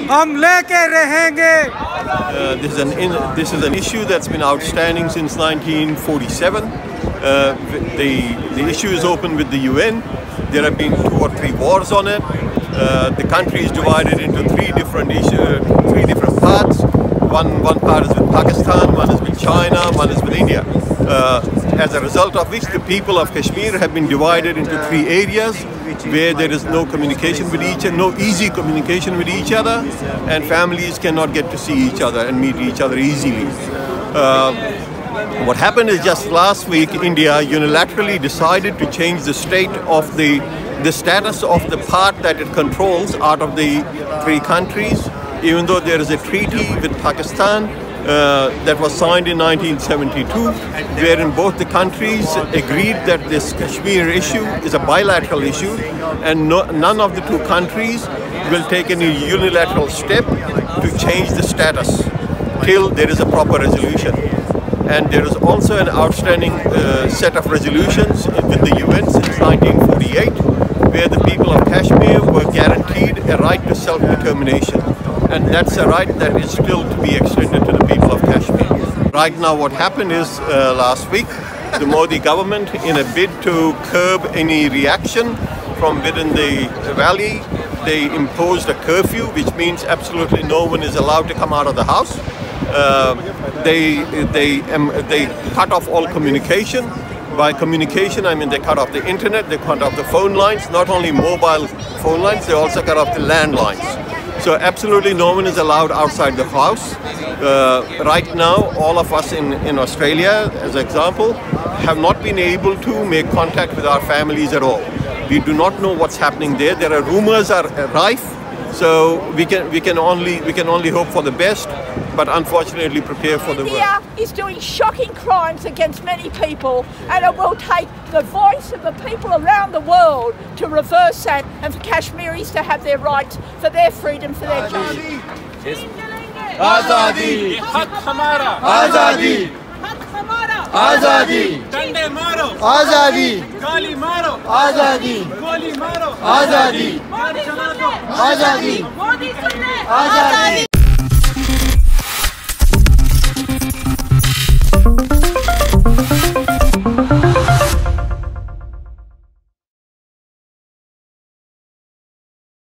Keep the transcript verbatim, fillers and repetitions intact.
हम लेके रहेंगे. Uh, this is an in, this is an issue that's been outstanding since nineteen forty-seven. Uh, the the issue is open with the U N. There have been two or three wars on it. Uh, the country is divided into three different issue, three different parts. One one part is with Pakistan, one is with China, one is with India. Uh, as a result of which, the people of Kashmir have been divided into three areas where there is no communication with each other, no easy communication with each other, and families cannot get to see each other and meet each other easily. Uh, what happened is just last week, India unilaterally decided to change the state of the the status of the part that it controls out of the three countries, even though there is a treaty with Pakistan Uh, that was signed in nineteen seventy-two, wherein both the countries agreed that this Kashmir issue is a bilateral issue, and no, none of the two countries will take any unilateral step to change the status till there is a proper resolution. And there is also an outstanding uh, set of resolutions with the U N since nineteen forty-eight, where the people of Kashmir were guaranteed a right to self-determination. And that's a right that is still to be extended to the people of Kashmir. Right now what happened is uh, last week, the Modi government, in a bid to curb any reaction from within the valley, they imposed a curfew, which means absolutely no one is allowed to come out of the house. Uh, they, they, um, they cut off all communication. By communication, I mean they cut off the internet, they cut off the phone lines, not only mobile phone lines, they also cut off the landlines. So absolutely no one is allowed outside the house. Uh, right now, all of us in, in Australia, as an example, have not been able to make contact with our families at all. We do not know what's happening there. There are rumors are rife, so we can we can only we can only hope for the best, but unfortunately prepare for the worst. India is doing shocking crimes against many people, and it will take the voice of the people around the world to reverse that, and for Kashmiris to have their rights, for their freedom, for their justice. Azadi, haq hamara. Azadi, haq hamara. Azadi, dande maro. Azadi, gali maro. Azadi, goli maro. Azadi, Modi sunne. Azadi, Modi sunne. Azadi.